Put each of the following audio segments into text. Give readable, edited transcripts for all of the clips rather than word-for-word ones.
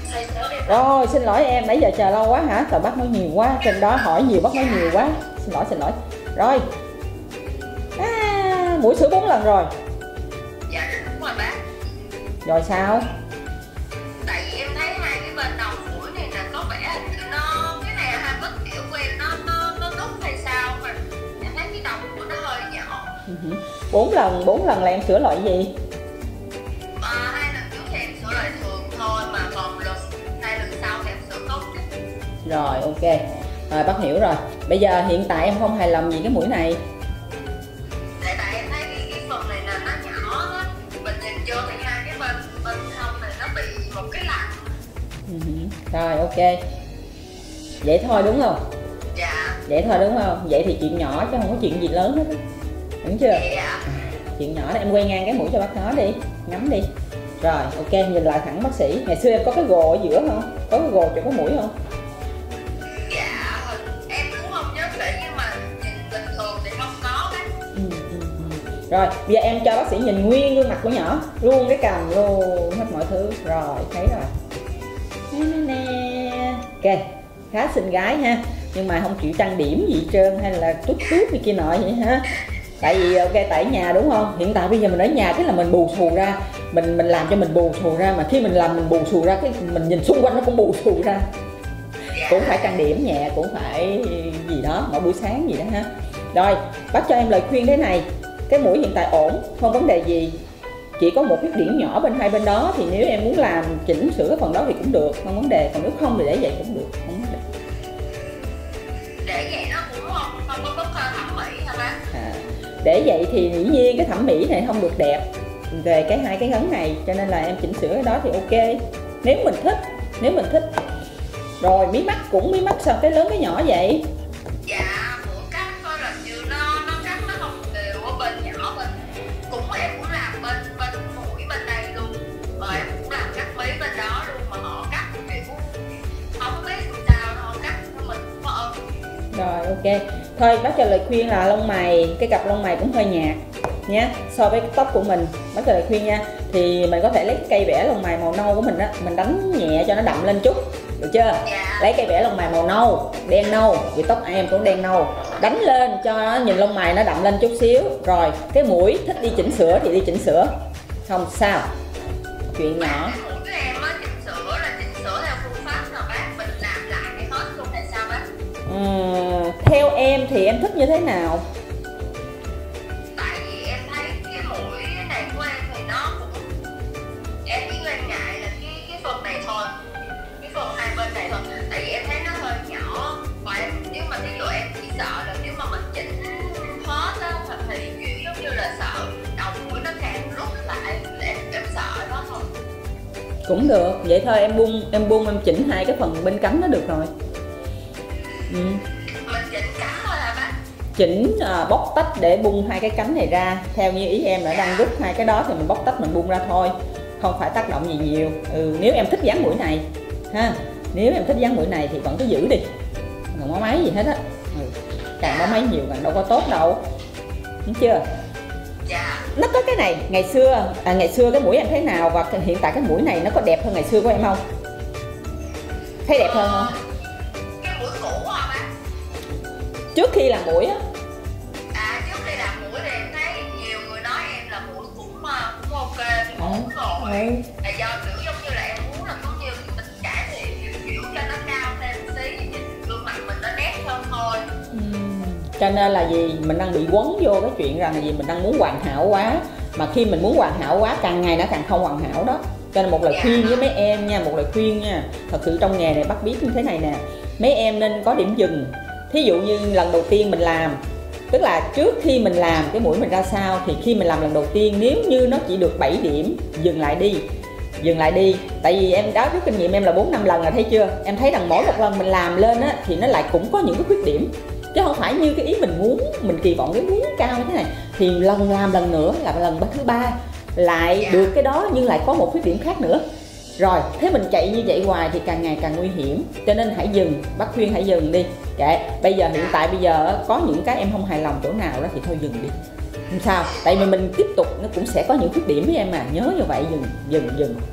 Rồi xin lỗi em, nãy giờ chờ lâu quá hả? Trời bác nói nhiều quá, trên đó hỏi nhiều bác nói nhiều quá. Xin lỗi. Rồi mũi sữa 4 lần rồi. Dạ đúng rồi bác. Rồi sao? Tại vì em thấy hai cái bên đầu mũi này là có vẻ nó cái này hai vết kiểu của em nó nút hay sao mà em thấy cái đầu của nó hơi nhỏ. 4 lần là em sửa loại gì? 2 lần trước thì em sửa loại thường thôi, mà còn hai lần sau thì em sửa cấu trúc. Rồi ok. Rồi bác hiểu rồi. Bây giờ hiện tại em không hài lòng gì cái mũi này. Tại em thấy cái phần này là nó nhỏ á, mình nhìn vô thì hai cái bên hông này nó bị một cái lằn. Rồi ok. Vậy thôi đúng không? Dạ. Vậy thôi đúng không? Vậy thì chuyện nhỏ chứ không có chuyện gì lớn hết á. Đúng chưa? Dạ. Chuyện nhỏ đó, em quay ngang cái mũi cho bác nó đi, ngắm đi. Rồi ok, nhìn lại thẳng bác sĩ. Ngày xưa em có cái gồ ở giữa không? Có cái gồ chỗ có mũi không? Dạ, em cũng không nhớ kỹ nhưng mà nhìn bình thường thì không có đấy. Rồi, bây giờ em cho bác sĩ nhìn nguyên gương mặt của nhỏ, luôn cái cằm luôn, hết mọi thứ. Rồi, thấy rồi. Nè. Ok, khá xinh gái ha. Nhưng mà không chịu trang điểm gì hết trơn hay là tút này kia nọ vậy ha. Tại vì ok tại nhà đúng không? Hiện tại bây giờ mình ở nhà cái là mình bù xù ra, mình làm cho mình bù xù ra, mà khi mình làm mình bù xù ra cái mình nhìn xung quanh nó cũng bù xù ra. Cũng phải trang điểm nhẹ, cũng phải gì đó mỗi buổi sáng gì đó ha. Rồi, bác cho em lời khuyên thế này. Cái mũi hiện tại ổn, không vấn đề gì. Chỉ có một khuyết điểm nhỏ bên hai bên đó, thì nếu em muốn làm chỉnh sửa cái phần đó thì cũng được, không vấn đề. Còn nếu không thì để vậy cũng được, không vấn đề. Để vậy nó cũng không có bất thẩm mỹ hả bác? Để vậy thì dĩ nhiên cái thẩm mỹ này không được đẹp về cái hai cái ngấn này, cho nên là em chỉnh sửa cái đó thì ok. Nếu mình thích. Rồi mí mắt sao cái lớn cái nhỏ vậy? Dạ, mũi cắt thôi là như nó cắt nó không đều ở bên nhỏ bên. Em cũng làm bên mũi bên đây luôn. Rồi em cũng làm cắt mí bên đó luôn mà họ cắt kiểu không biết sao đâu, cắt cho mình cũng có ơn. Rồi ok. Thôi bác cho lời khuyên là lông mày, cái cặp lông mày cũng hơi nhạt nhé, so với cái tóc của mình. Bác cho lời khuyên nha. Thì mình có thể lấy cái cây vẽ lông mày màu nâu của mình á, mình đánh nhẹ cho nó đậm lên chút. Được chưa? Dạ. Lấy cây vẽ lông mày màu nâu, đen nâu, vì tóc em cũng đen nâu. Đánh lên cho nó nhìn lông mày nó đậm lên chút xíu. Rồi cái mũi thích đi chỉnh sửa thì đi chỉnh sửa. Không sao. Chuyện nhỏ. Mũi của em á, chỉnh sửa theo phương pháp nào bác? Mình làm lại cái hết luôn hay sao bác? Theo em thì em thích như thế nào? Tại vì em thấy cái mũi này của em thì nó cũng em chỉ ngần ngại là cái phần này thôi, cái phần hai bên này thôi. Tại vì em thấy nó hơi nhỏ và nếu mà ví dụ em chỉ sợ là nếu mà mình chỉnh hết á thì kiểu giống như là sợ đầu mũi nó càng rút lại, em sợ đó thôi. Cũng được, vậy thôi em chỉnh hai cái phần bên cánh nó được rồi. Mình chỉnh cánh thôi hả bác? Chỉnh bóc tách để bung hai cái cánh này ra. Theo như ý em đã đang rút hai cái đó thì mình bóc tách mình bung ra thôi, không phải tác động gì nhiều. Nếu em thích dáng mũi này ha, nếu em thích dáng mũi này thì vẫn cứ giữ đi, không có máy gì hết á. Càng có máy nhiều càng đâu có tốt đâu, đúng chưa? Dạ. Nó có cái này ngày xưa cái mũi em thấy nào và hiện tại cái mũi này nó có đẹp hơn ngày xưa của em không? Thấy đẹp hơn không? Cái mũi cũ hả bác? Trước khi làm mũi á. Trước khi làm mũi thì em thấy nhiều người nói em là mũi cũng ok, cũng ổn rồi. Là do kiểu giống như là em muốn là cũng như mình cải thiện kiểu cho nó cao thêm xí, nhìn gương mặt mình nó nét hơn thôi. Cho nên là gì mình đang bị quấn vô cái chuyện rằng là gì mình đang muốn hoàn hảo quá, mà khi mình muốn hoàn hảo quá càng ngày nó càng không hoàn hảo đó. Cho nên một lời khuyên với mấy em nha, một lời khuyên nha, thật sự trong nghề này bác biết như thế này nè, mấy em nên có điểm dừng. Thí dụ như lần đầu tiên mình làm, tức là trước khi mình làm cái mũi mình ra sao thì khi mình làm lần đầu tiên nếu như nó chỉ được 7 điểm dừng lại đi. Tại vì em đó rút kinh nghiệm em là 4-5 lần là thấy chưa, em thấy rằng mỗi một lần mình làm lên á thì nó lại cũng có những cái khuyết điểm, chứ không phải như cái ý mình muốn, mình kỳ vọng cái muốn cao như thế này thì làm lần nữa là lần thứ 3 lại được cái đó nhưng lại có một khuyết điểm khác nữa. Rồi thế mình chạy như vậy hoài thì càng ngày càng nguy hiểm, cho nên hãy dừng. Bác khuyên hãy dừng đi. Kệ, bây giờ hiện tại bây giờ có những cái em không hài lòng chỗ nào đó thì thôi dừng đi, không sao. Tại vì mình tiếp tục nó cũng sẽ có những khuyết điểm với em mà, nhớ như vậy. Dừng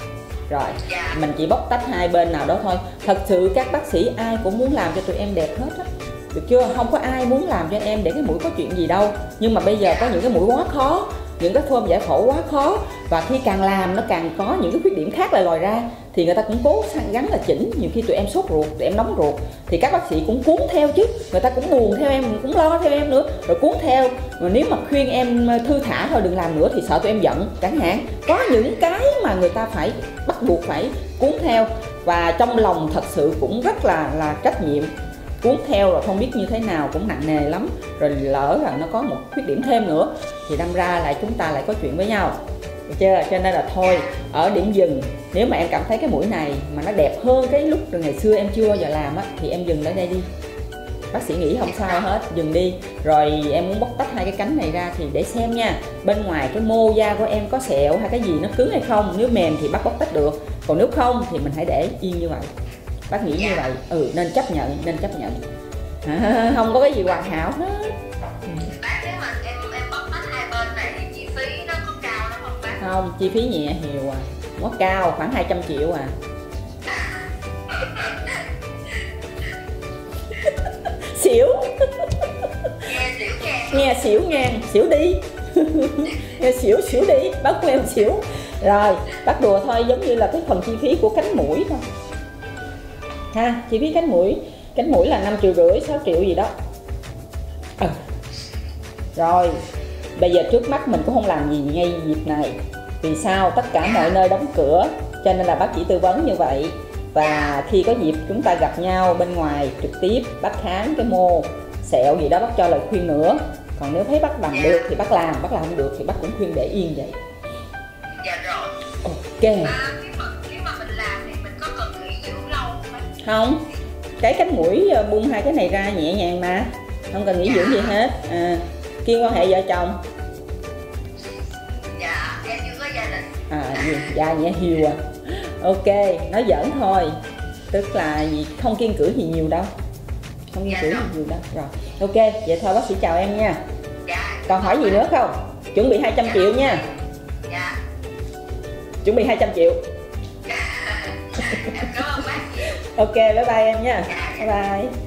Rồi, Dạ. mình chỉ bóc tách hai bên nào đó thôi. Thật sự các bác sĩ ai cũng muốn làm cho tụi em đẹp hết á, được chưa? Không có ai muốn làm cho em để cái mũi có chuyện gì đâu. Nhưng mà bây giờ có những cái mũi quá khó, những cái phơm giải phẫu quá khó, và khi càng làm nó càng có những cái khuyết điểm khác lại lòi ra, thì người ta cũng cố gắng là chỉnh. Nhiều khi tụi em sốt ruột, tụi em nóng ruột, thì các bác sĩ cũng cuốn theo chứ, người ta cũng buồn theo em, cũng lo theo em nữa, rồi cuốn theo. Mà nếu mà khuyên em thư thả thôi, đừng làm nữa, thì sợ tụi em giận chẳng hạn. Có những cái mà người ta phải bắt buộc phải cuốn theo, và trong lòng thật sự cũng rất là trách nhiệm. Cuốn theo rồi không biết như thế nào cũng nặng nề lắm, rồi lỡ là nó có một khuyết điểm thêm nữa thì đâm ra lại chúng ta lại có chuyện với nhau, được chưa? Cho nên là thôi, ở điểm dừng. Nếu mà em cảm thấy cái mũi này mà nó đẹp hơn cái lúc ngày xưa em chưa bao giờ làm á, thì em dừng ở đây đi. Bác sĩ nghĩ không sao hết, dừng đi. Rồi em muốn bóc tách hai cái cánh này ra thì để xem nha, bên ngoài cái mô da của em có sẹo hay cái gì nó cứng hay không. Nếu mềm thì bác bóc tách được, còn nếu không thì mình hãy để yên như vậy. Bác nghĩ như vậy, nên chấp nhận, không có cái gì hoàn hảo hết. Bác, nếu mà em bóc tách hai bên này thì chi phí nó có cao lắm không bác? Không, chi phí nhẹ hiều à, nó cao khoảng 200 triệu à. Xỉu. Nghe xỉu ngang, xỉu đi. Nghe xỉu đi, bác của em xỉu. Rồi, bác đùa thôi, giống như là cái phần chi phí của cánh mũi thôi ha. Chi phí cánh mũi là 5,5 triệu, 6 triệu gì đó. Rồi, bây giờ trước mắt mình cũng không làm gì ngay dịp này. Vì sao? Tất cả mọi nơi đóng cửa, cho nên là bác chỉ tư vấn như vậy. Và khi có dịp chúng ta gặp nhau bên ngoài trực tiếp, bác khám cái mô sẹo gì đó, bác cho lời khuyên nữa. Còn nếu thấy bác làm được thì bác làm không được thì bác cũng khuyên để yên vậy. Dạ rồi. Ok. Khi mà mình làm thì mình có cần nghỉ dưỡng lâu không? Không, cái cánh mũi buông hai cái này ra nhẹ nhàng mà, không cần nghỉ dưỡng gì hết. Kiên quan hệ vợ chồng. Dạ, em chưa có gia đình. Dạ nhẹ hiều à. Ok, nói giỡn thôi, tức là gì không kiêng cữ gì nhiều đâu, không kiêng cữ gì nhiều đâu. Rồi, ok, vậy thôi bác sĩ chào em nha. Dạ. Còn hỏi gì nữa không? Chuẩn bị 200 triệu nha. Dạ. Chuẩn bị 200 triệu. Em cảm ơn bác. Ok, bye bye em nha. Bye bye.